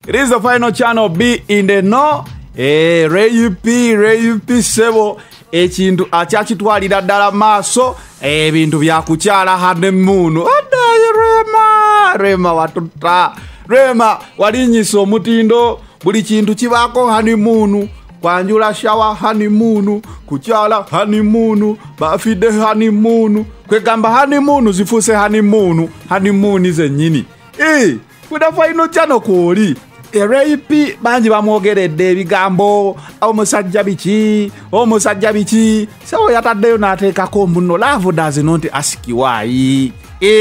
It is the final channel B in the no. Ray P sebo. Ekintu akyakitwalira ddala maaso ebintu byakukyala honeymoon. Adaye Rema watuta. Rema walinyisa omutindo buli kintu kibaako honeymoon. Kwanjula shower honeymoon, kukyala honeymoon, bafide honeymoon. Kwegamba honeymoon zifuse honeymoon zennyini. Kuda final channel koli. Ray P banji bamwogeredde ebigambo omusajja biki so yataddeyo n'ateekako mbuno love does not ask why.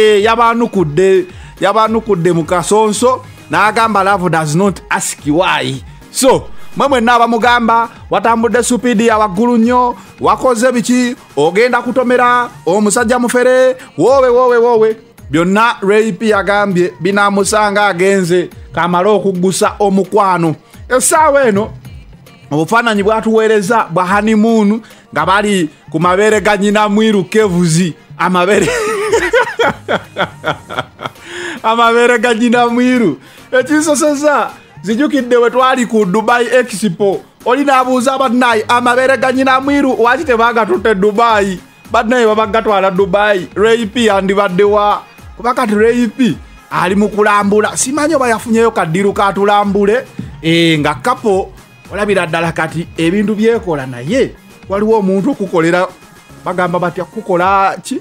yabanukudde mu kasonso n'agamba love does not ask why. So mwemwe n'abamugamba watambudde supidi ya waggulu nnyo, wakoze biki, ogenda kutomera omusajja mufere, wowe byonna Ray P yagambye binamusanga agenze kamala okuggusa omukwano. Essaawa eno obufaananyi bwatuweereza bwa honeymoon nga bali ku mabeere ga nnyina mwiru kevuzi. Amabeere ga nnyina mwiru ekisoseza zijjukidde we twali ku Dubai Expo. Oli n'abuuza bannayi amabeere ga nnyina mwiru waki tebagatutte Dubai, bannayi babagatwala Dubai. Ray P andibaddewa kuba kati Ray P ali mu kulambula, simanyi oba yafunyeyo kaddiru katulambule. Nga kapo olabira ddala kati ebintu byekola naye waliwo omuntu okukolera, bagamba batya kukola ki,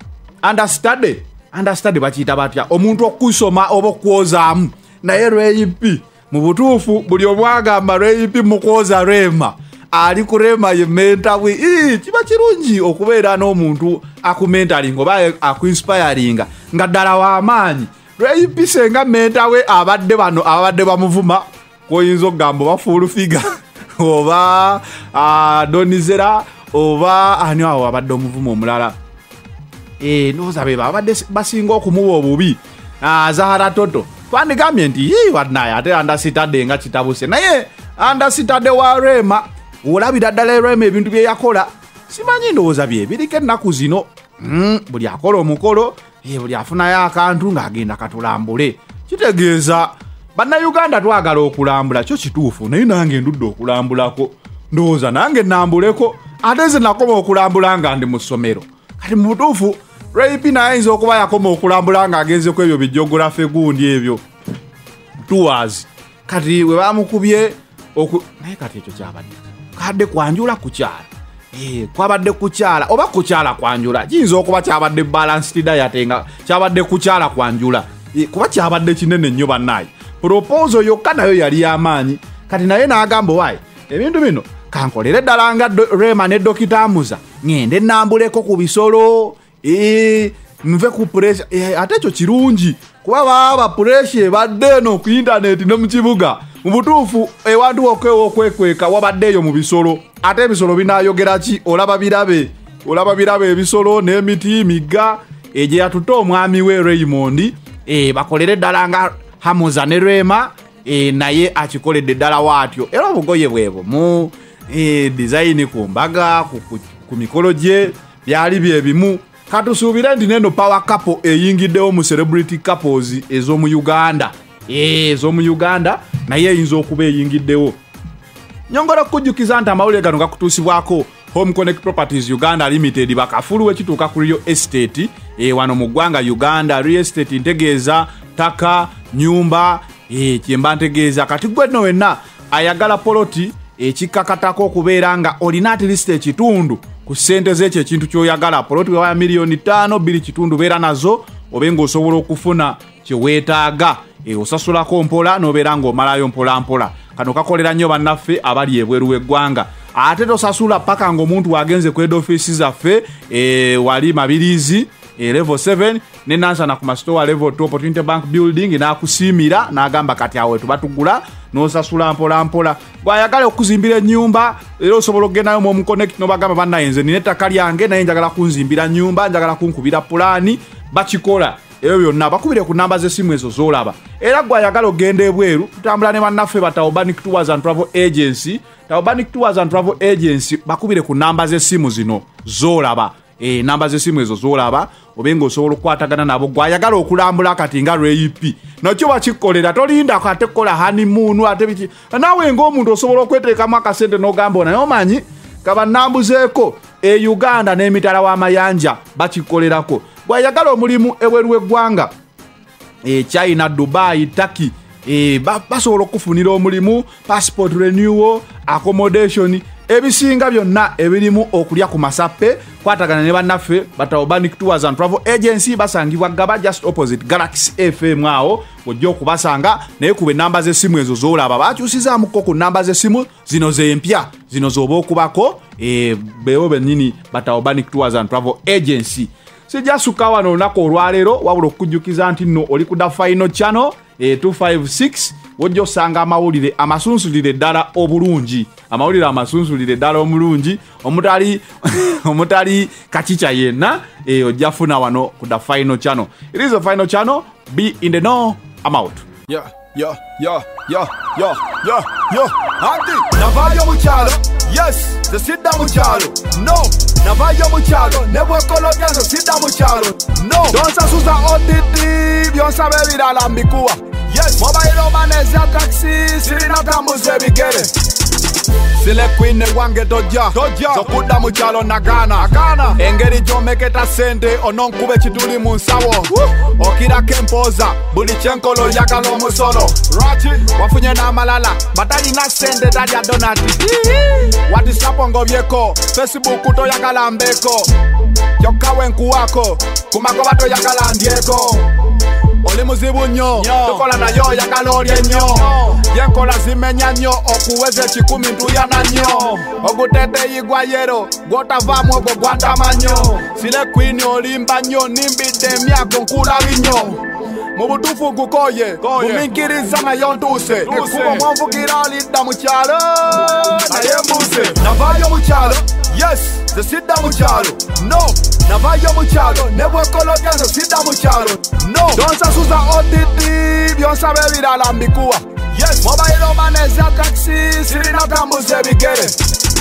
understudy bakiyita batya, omuntu okusoma oba okwozaamu. Naye Ray P mu butuufu buli obwagamba Ray P mukwoza Rema ali ku Rema ye mentawe. Kiba kirungi okubeera n'omuntu akumentalinga oba akuinspiringa nga ddala w'amaanyi. Ray P senga mentawe abadde bamuvuma koyinza okugamba oba full figure oba Donizera oba ani awo abadde omuvuma omulala. Nooza beba abadde basinga okumuwa obubi. Zahara Toto twandigambye nti wadnaye ate andasitadde nga kitabuse, naye andasitadde wa Rema olabira ddala Rema ebintu bye yakola simanyi ndowooza bye biriko ennaku zino. Buli akola omukolo buli afunayo akantu ng'agenda katulambule. Kitegeeza bannayuganda twagala okulambula, kyo kituufu, naye nange ndudde okulambulako. Ndowooza nange nnambuleko ate nze nakoma okulambula nga ndi mu ssomero. Kati mu butuufu Ray P naye ayinza okuba yakoma okulambula ng'agenze ku ebyo bijjogolafe gundi ebyo tours. Kati we bamukubye naye kati ekyo kyabadde kadde kwanjula kukyala. Kwabadde kukyala oba kukyala kwanjula, kiyinza okuba kyabadde balanced diet nga kyabadde kukyala kwanjula, kuba kyabadde kinene nnyo bannayi. Proposal yokka nayo yali y'amaanyi. Kati naye n'agamba wayi ebintu bino kankolere ddala nga Rema ne Dokita Amuza ngende nnambuleko ku bisolo, nve ku pressure. Ate ekyo kirungi kuba baba pressure ebadde eno ku internet ne mu kibuga. Mu butuufu ewantu okwekweka wabaddeeyo mu bisolo, ate ebisolo binayogera ki? Olaba birabe ebisolo n'emiti migga gye yatutte omwami we Raymond. Bakolere ddala nga Hamuza ne Rema, naye akikoledde ddala waatyo. Era obugoye bwebo mu design ku mbaga ku mikolo gye byali byebimu. Katusuubire nti neno power couple eyingiddewo mu celebrity couples ez'omu Uganda. Ez'omu Uganda naye eyinza okuba eyingiddewo. Nyongera okujjukiza nti amawulire gano gakutuusibwako Home Connect Properties Uganda Limited, bakafulu wekituuka ku real estate wano mu ggwanga Uganda. Real estate ntegeeza taka, nyumba, kyemba ntegeeza kati gwe no wenna ayagala poloti ekikakatako okubeera nga olina at least ekitundu ku ssente z'ekyo ekintu ky'oyagala. Poloti wewaya $5,000 biri kitundu beera nazo obe ng'osobola okufuna kye weetaaga. Osasulako mpola n'obeera ng'omalayo mpola. Kano kakolera nnyo bannaffe abali ebweru w'eggwanga. Ate tosasula paka ng'omuntu wagenze ku head office zaffe wali Mabirizi level 7 ne Nansana ku masitowa level 2 Opportunity Bank Building n'akusiimira n'agamba kati awe tubatugula n'osasula mpola. Bw'ayagala okuzimbira ennyumba era osobola okgendayo mu connect n'obagamba bannayenze nina ettaka lyange naye njagala kunzimbira nnyumba, njagala kunkubira pulaani, bakikola. Ebyo byonna bakubire ku namba z'essimu ezo z'olaba. Era gw'ayagala ogenda ebweru tutambula ne bannaffe ba Taubanic Tours and Travel Agency. Taubanic Tours and Travel Agency bakubire ku namba z'essimu zino z'olaba. namba z'essimu ezo z'olaba obenga osobola okukwatagana nabo gwayagala okulambula kati nga RAP nakyo bakikolera tolinda kate kola honeymoon ate biki naawe ng'omuntu osobola okweteekamu akasente n'ogamba naye omanyi kabanambuzeeko Uganda n'emitala w'amayanja bakikolerako gwayagala omulimu ebweru w'eggwanga China, Dubai, Turkey basobola okufunira omulimu passport renewal accommodation ebisinga byonna ebirimu okulya ku masappe kwatagana ne bannaffe Bataobanic Tours and Travel Agency basangibwa Gaba just opposite Galaxy FM awo ojja okubasanga naye kube namba z'essimu ezo z'olaba bakyusizaamuko ku namba z'essimu zino z'empya zino z'oba okubako beewo bennyini Bataobanic Tours and Travel Agency sijasuka wano olunaku olwaleero wabula okujjukiza nti nno oli ku The Final Channel 256 wojja osanga amawulire amasunsulire ddala obulungi amawulire amasunsulire ddala omulungi omutali kakica yenna ojja funa wano ku The Final Channel. It is The Final Channel. Be in the know. I'm out. Anti, navayo muchalo. Yes, the sida muchalo. No, navayo muchalo. Never colo pienso sida muchalo. No, donsa suza OTT. Bionsa bebi la lambikua. Yes, mobile maneza taxi. Sirina tambuze bigere. Sile queen wange doja Sokuda muchalo nagana Engeri jomeketa sende Ononkube chituli munsawo Okira kempoza Bulichenkolo yakalo musolo Rachi wafunye na malala Batali na sende dali ya donati Watisapo ngovyeko Facebook uto yakala mbeko Yokawe nkuwako Kumako bato yakala ndieko Oli muzibu nyo Tukola na yo yakalorye nyo Yenkola zimenya nyo Okuweze chikumi ntuyana nyo Ogutete yigwa yero Gota vamu ogo gwanda manyo Sile queen olimba nyo Nimbide miako nkula vinyo Mubutufu gukoye Muminkiriza na yontuse Ekubo mwamfu kirali da muchalo Na yembuse Navayo muchalo Yes, the sida muchalo No, navayo muchalo Nebo kolo pienso sida muchalo No, donsa suza OTT Bionsa bebi la lambikua Yes, mobile maneza taxi Sirina tambuze bigere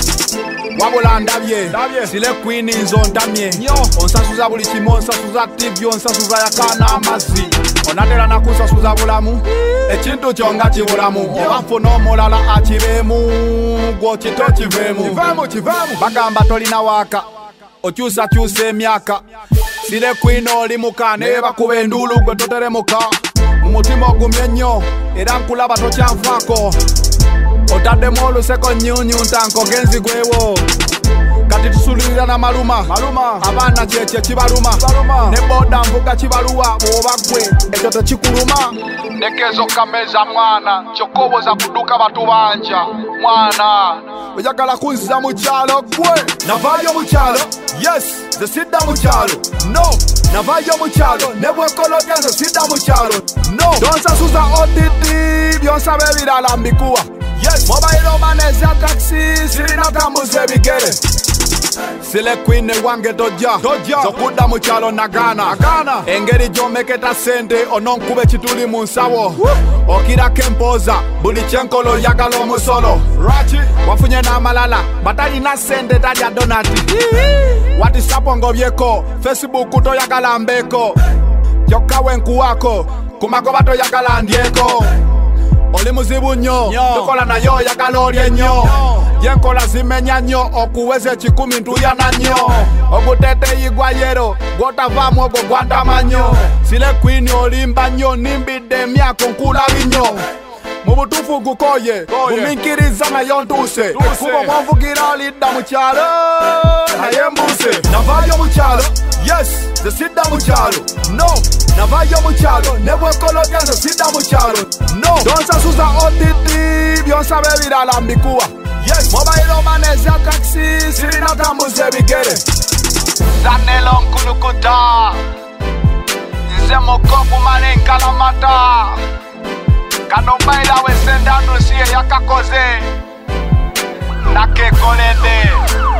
Wabula ndabye Sile queen inzo ndamye Onsasuza buli chimo Onsasuza TV Onsasuza yakana amazi Onatera nakusa suza bulamu Echintu chonga chibulamu Obafuno molala achibemu Gwo chito chivemu Bagamba tolina waka Ochusa chuse miaka Sile queen oli muka Neba kube ndulu gwe totere muka Umutima ogumye nnyo Era nkulaba tokyanfako Otadde molu seko nyunyu ntanko genzi gwewo Kati tusulira na maluma Abana cheche chibaluma Ne boda mvuga chibaluwa Obagwe Echo techikuluma Nekezo kameza mwana Chokobo za kuduka batu banja Mwana Oyagala kunziza muchalo gwe Navayo muchalo Yes, the sida muchalo No, navayo muchalo Nebwe kolo pienso sida muchalo No, donsa suza OTT Bionsa bebi la lambikua Yes, mobile maneza taxi Sirina tambuze bigere Sile queen wange doja Sokuda muchalo nagana Engeri jomeketa sende Ononkube chituli munsawo Okira kempoza Bulichenkolo yakalo musolo Rachi wafunye na malala Batali na sende dali ya donati Watisapo ngovyeko Facebook uto yakala mbeko Yokawe nkuwako Kumako bato yakala ndieko Oli muzibu nyo Tukola na yo yakalorye nyo Yenkola zimenya nyo Okuweze chikumi ntuyana nyo Ogutete yigwa yero Gota vamu ogo gwanda manyo Sile queen olimba nyo Nimbide miako nkula vinyo Mubutufu gukoye Muminkiriza na yontuse Ekubo mwamfu kirali da muchalo Na yembuse Navayo muchalo Yes, the sida muchalo No, navayo muchalo Nebwe kolo pienso sida muchalo No, donsa suza OTT Bionsa bebi la lambikua Yes, mobile maneza taxi Sirina tambuze bigere Zanelo nkulukuta Nze mokopu mane nkalamata Kanobaila wesendanu siye yakakoze Nake kolende